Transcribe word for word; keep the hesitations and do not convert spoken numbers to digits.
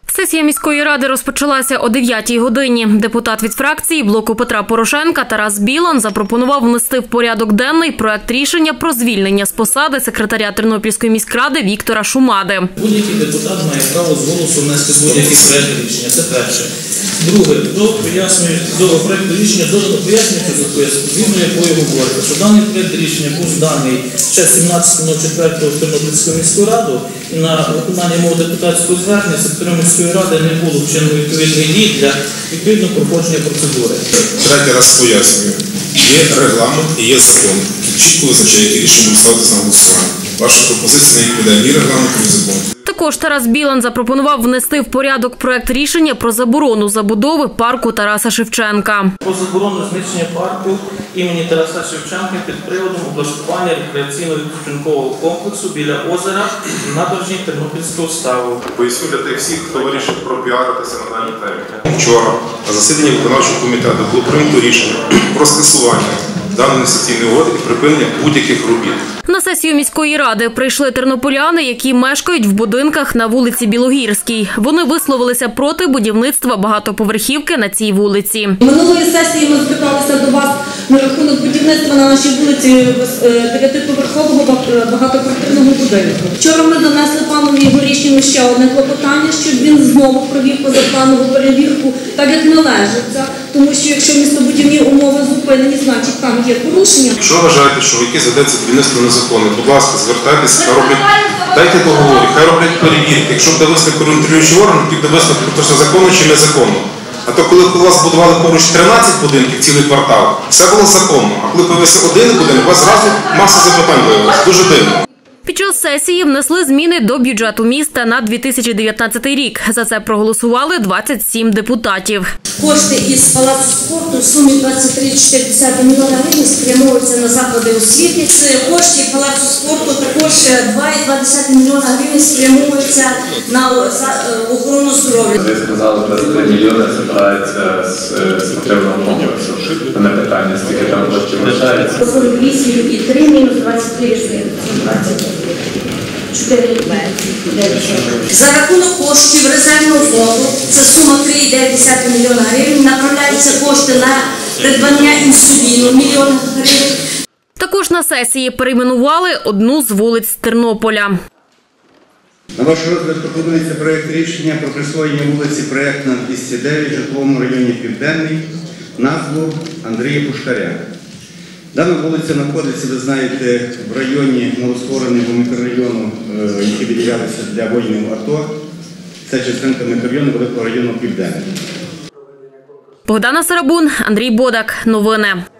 Сесія міської ради розпочалася о дев'ятій годині. Депутат від фракції «Блоку Петра Порошенка» Тарас Білан запропонував внести в порядок денний проект рішення про звільнення з посади секретаря Тернопільської міськради Віктора Шумади. Будь-який депутат має право з голосу внести будь-які проекти рішення. Це перше. Друге, до пояснює до проекту рішення додано пояснюється записку, згідно якої говориться, що даний проект рішення був зданий ще сімнадцятого четвертого в Тернопільську міську раду, і на виконання мого депутатського звернення секретарем міської ради не було вчинено відповідних дій для відповідного проходження процедури. Третій раз пояснюю. Є регламент і є закон. Чітко визначає, які рішення будуть ставитися на голосування. Ваша пропозиція не відповідає ні регламенту, ні закону. Також Тарас Білан запропонував внести в порядок проект рішення про заборону забудови парку Тараса Шевченка. Про заборону знищення парку імені Тараса Шевченка під приводом облаштування рекреаційно-відпочинкового комплексу біля озера набережні Тернопільського ставу. Поясню для тих всіх, хто вирішив пропіаритися на даній темі. Вчора на засіданні виконавчого комітету було прийнято рішення про скасування даної інвестиційної угоди і припинення будь-яких робіт. На сесію міської ради прийшли тернополяни, які мешкають в будинках на вулиці Білогірській. Вони висловилися проти будівництва багатоповерхівки на цій вулиці. Минулої сесії ми зверталися до вас на рахунок будівництва на нашій вулиці дев'ятиповерхового багатоквартирного будинку. Вчора ми донесли панові Горішніну ще одне клопотання, щоб він знову провів позапланову перевірку, так як належиться. Тому що якщо містобудівні умови зупинені, значить там є порушення. Якщо вважаєте, що якесь ведеться будівництво незаконне, будь ласка, звертайтеся, хай роблять, дайте договори, хай роблять перевірки. Якщо буде висновок контролюючий орган, то буде висновок, про те, що законно чи незаконно. А то коли у вас будували поруч тринадцять будинків, цілий квартал, все було законно. А коли появився один будинок, у вас зразу маса запитань виявилася. Дуже дивно. Під час сесії внесли зміни до бюджету міста на дві тисячі дев'ятнадцятий рік. За це проголосували двадцять сім депутатів. Кошти із палацу спорту в сумі двадцять три цілих чотири десятих мільйона гривень спрямовуються на заклади освіти. З коштів палацу спорту також два цілих два десятих мільйона гривень спрямовуються на охорону здоров'я. Ви сказали, двадцять три мільйони збирається з спортивного комплексу. На питання, скільки там коштів лишається? сорок вісім і три мінус двадцять три За рахунок коштів резервного фонду, це сума три цілих дев'ять десятих мільйона гривень, направляються кошти на придбання інсуліну мільйон гривень. Також на сесії перейменували одну з вулиць Тернополя. На ваш розгляд пропонується проєкт рішення про присвоєння вулиці Проєктна двісті дев'ять в житловому районі Південний, назву Андрія Пушкаря. Дана вулиця знаходиться, ви знаєте, в районі новоствореного мікрорайону, який виділявся для воїнів АТО. Це частинка мікрорайону Великого району Південний. Богдана Сарабун, Андрій Бодак. Новини.